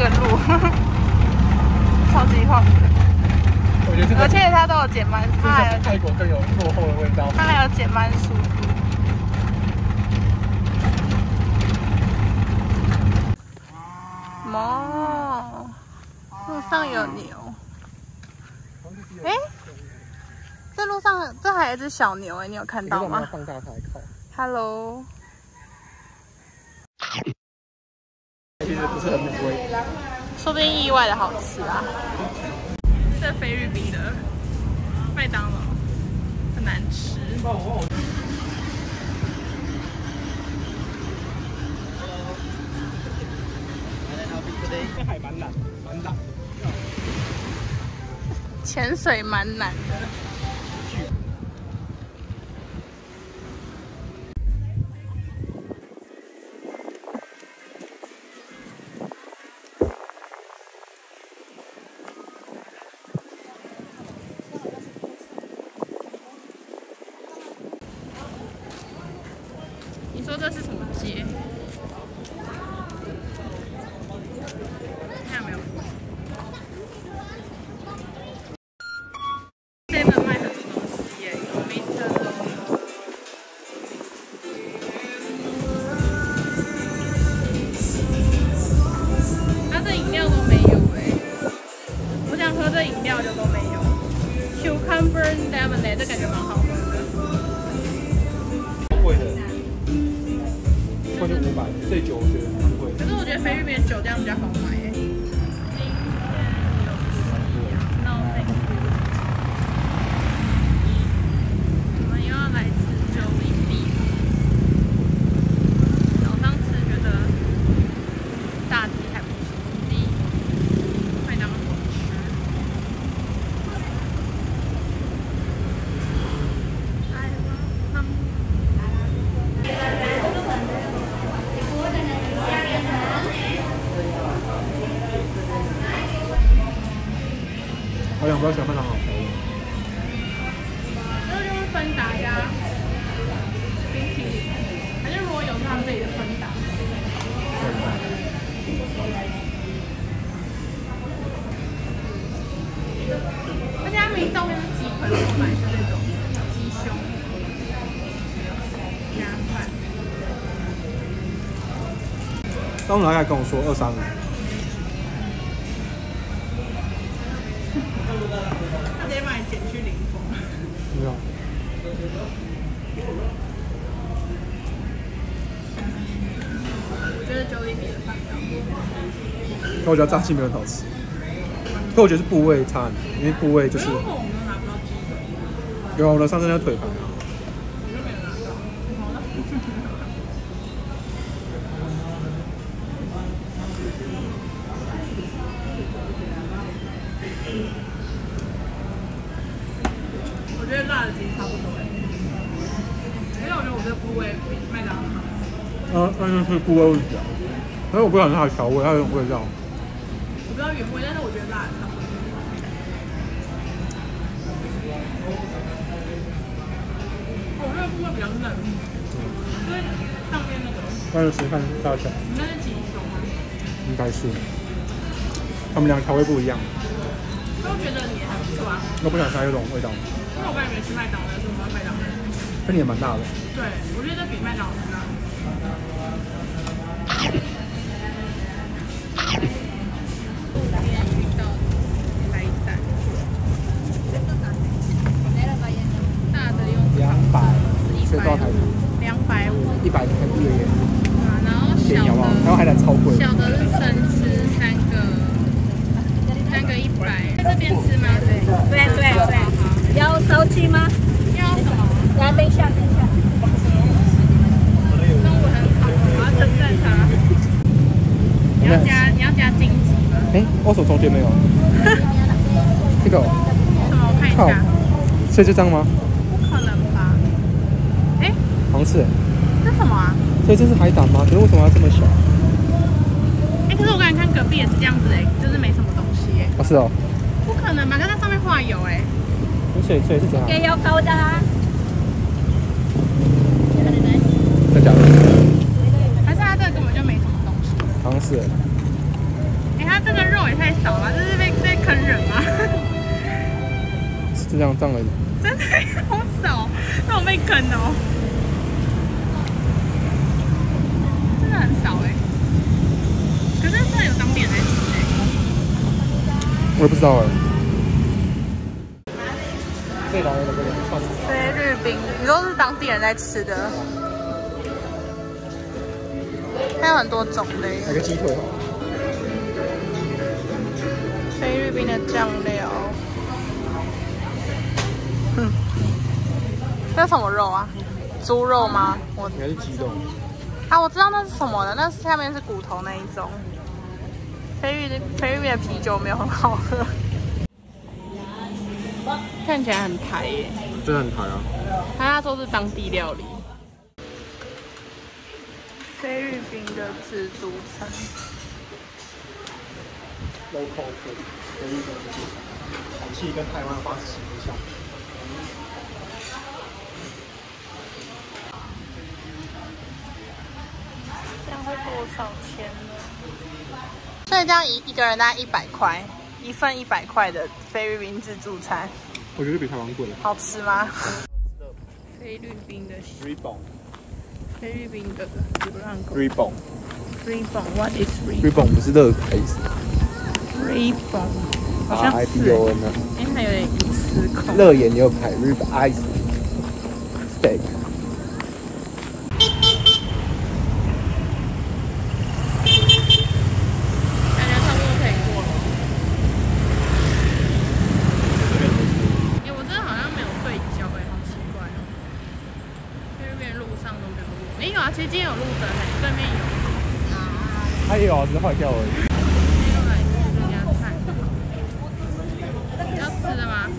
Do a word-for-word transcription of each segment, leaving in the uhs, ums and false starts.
个路，超级晃的。 我觉得这个， 而且它都有减慢，它还有泰国更有落后的味道。 它还有减慢速度。哦，路上有牛。哎、欸，这路上这还有一只小牛哎、欸，你有看到吗？ 放大才看。 Hello。 其实不是很美味， 说不定意外的好吃啊。这菲律宾的麦当劳很难吃。 这海蛮难，蛮难。 潜水蛮难的。你说这是什么街？看有没有？这本卖很多东西耶，有梅特都有。它这饮料都没有哎，我想喝这饮料就都没有。Cucumber lemonade 这感觉蛮好喝的。 贵的。或者五百，这酒我觉得蛮贵。 可是我觉得菲律宾酒这样比较好买耶。No thank you。我们又要来吃九零币。早上吃觉得炸鸡还不错，比麦当劳好吃。I love them。 好想不要选麦当劳。 这个就是芬达加冰淇淋，还是如果有他们自己的芬达。而且他们照片是鸡腿，我买是那种鸡胸加饭。 刚来还跟我说二三五。 他直接把你剪去零封。 没有。 我觉得九里比的饭比较好。 可我觉得炸鸡没有很好吃。可我觉得是部位差很多，因为部位就是。 为什么我们都拿不到鸡腿？ 有啊，我的上次那个腿排啊。 我就没有拿到。好了。我觉得辣的其实差不多哎，因为我觉得我这个部位比麦当劳好。 嗯，那就是部位问题啊。但是我不想它的调味，它有种味道。 我不知道原味，但是我觉得辣的差不多。我这个部位比较嫩，因为上面那个。 那就吃看大小。 你那是鸡胸吗？ 应该是。他们两个调味不一样。 我觉得你还不错啊。 我不想它有种味道。 因为我刚才没吃麦当劳，所以我要麦当劳。 那你也蛮大的。 对，我觉得这比麦当劳大。大的用两百， 是一百五，两百五， 一百台币耶。 啊，然后小的， 然后海胆超贵。 小的是生吃三个，三个一百。在这边吃吗？对， 对对对。要烧鸡吗？ 要什么？ 来，等一下，等一下。 中午很好，我要蒸蛋茶。你要加，你要加荆棘吗？ 哎，我手中间没有。这个。 什么？我看一下。 是这张吗？ 不可能吧？哎， 好像是。 这是什么啊？ 所以这是海胆吗？可是为什么要这么小？ 哎，可是我刚才看隔壁也是这样子哎，就是没什么东西哎。 哦，是哦。 不可能吧？可是它上面画有哎。 所以所以是怎样？ 也要高的啊。 真假的？ 还是它这个根本就没什么东西？ 好像是。 哎，它这样这样而已。 真的好少，那我被坑哦，真的很少哎。可是真的有当地人在吃哎。 我也不知道哎。这老人的这个串菲律宾，你都是当地人在吃的，它有很多种类。 来个鸡腿好。 菲律宾的酱料。嗯，这是什么肉啊？猪肉吗？我应该是鸡肉。 啊，我知道那是什么的，那是下面是骨头那一种。菲律菲律宾的啤酒没有很好喝，看起来很台耶。 真的很台啊！ 它都是当地料理。菲律宾的自助餐。 local food， 菲律宾的自助餐，烤气跟台湾花式很像。 这样会多少钱呢？所以这样一一个人大概一百块，一份一百块的菲律宾自助餐。 我觉得比台湾贵。 好吃吗？菲律宾的 Ribon， 菲律宾的流浪狗。 Ribon， Ribon，What is Ribon？ Ribon 不是乐牌意思。 Ribon， 好像是。 I B O N 呢？ 哎，它有点隐私控。 乐眼牛排 Rib Eyes Steak。 感觉差不多可以过了。哎，我真的好像没有对焦哎，好奇怪哦。菲律宾路上都没有路，没有啊，其实今天有路灯哎，对面有。 它也有啊，只是坏掉而已。是的吗？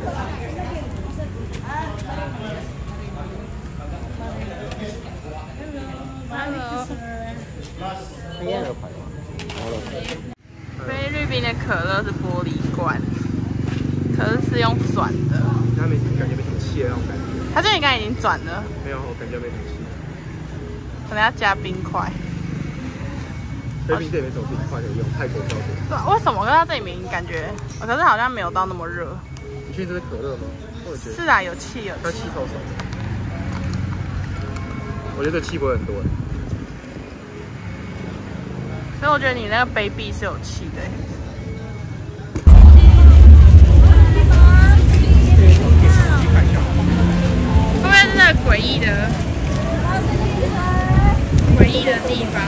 菲律宾的可乐是玻璃罐，可是是用转的。 它没感觉没什么气的那种感觉。 它这里刚才已经转了。 没有，我感觉没什么气。 可能要加冰块。 菲律宾这里没什么冰块可以用，泰国超多。 对，为什么？跟它这里面感觉，可是好像没有到那么热。 你确定这是可乐吗？我觉得是啊，有气有气。 它气超少。我觉得这气不会很多。 所以我觉得你那个杯壁是有气的。会不会是那个诡异的、诡异的地方？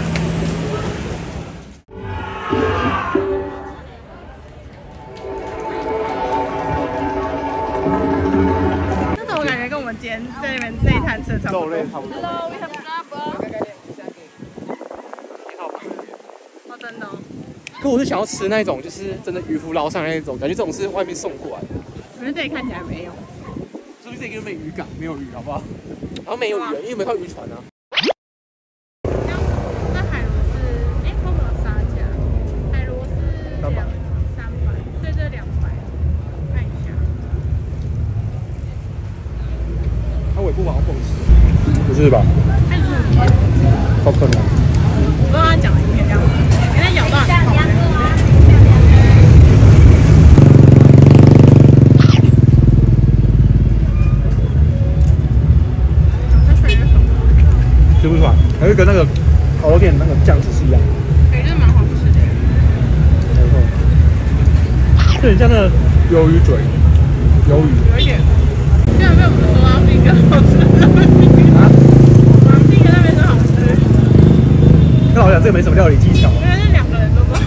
这种我感觉跟我们今天在那边这一摊吃的差不多。Hello, we have crab. 真的、哦， 可我是想要吃那种，就是真的渔夫捞上来那种，感觉这种是外面送过来的。 可是这里看起来没有， 说明这个没渔港，没有鱼，好不好？然后没有鱼，因为没有渔船啊。 这海螺是，哎，会不会有杀价？海螺是两三百，所以这两百，看一下。 它尾部好像不能吃，不是吧？ 看是什么？ 好可能。 我不知道他讲的影片这样子，给他咬到很痛。 吃不出来，还有跟那个烤肉店那个酱汁是一样的。 哎，真的蛮好吃的。 没错，这很像那个鱿鱼嘴，鱿鱼。 有一点，居然被我们说到是一个好吃的东西。啊？我们第一个那边说好吃。 那我想这个没什么料理技巧。 因为是两个人都不。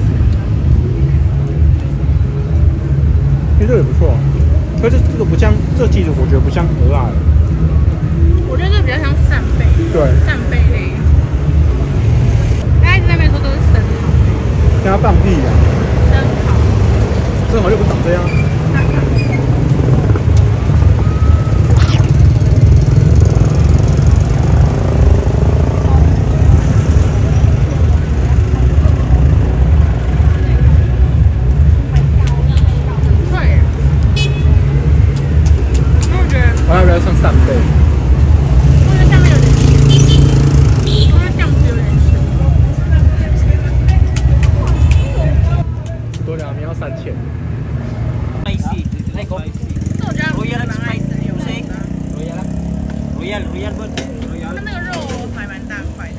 其实这个也不错，可是这个不像，这其实我觉得不像鹅啊。 我觉得这比较像扇贝。 对。 扇贝类。他一直在那边说都是生蚝。 跟他放屁呀、啊！ 生蚝。 生蚝又不长这样。 我觉得像那个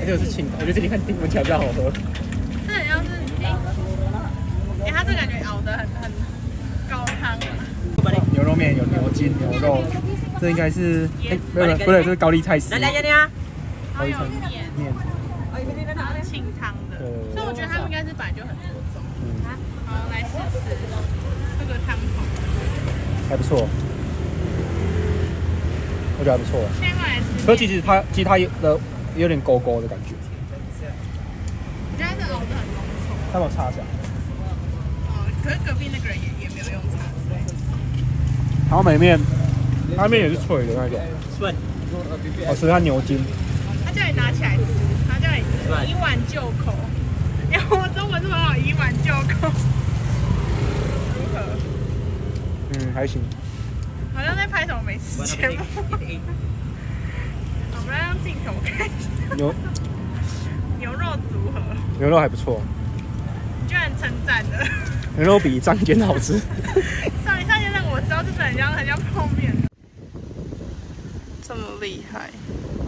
这个是清，我觉得这里看丁文桥比较好喝。 这很像是哎，哎、欸，它这感觉熬得很很高汤啊。 牛肉面有牛筋、牛肉，这应该是哎，不对不对，这是高丽菜丝。 然后有面，面，然后清汤的，所以我觉得他们应该是本来就很多种。嗯，好，来试试这个汤头， 还不错，我觉得还不错。 现在来吃， 可其实它其实它有的有点勾勾的感觉。 我觉得它是熬得很浓稠。 它把我插一下。 哦，可是隔壁那个人也也没有用叉子。 然后美面，它面也是脆的那种，脆，好吃它牛筋。 他叫你拿起来吃，他叫你以碗就口。哎、欸，我中文这么好，以碗就口，如何？ 嗯，还行。 好像在拍什么美食节目。我们来让镜头看一下。牛牛肉如何？ 牛肉还不错。 你居然称赞了。 牛肉比张间好吃。 上一上间那个我知道，就是很像很像泡面。这么厉害。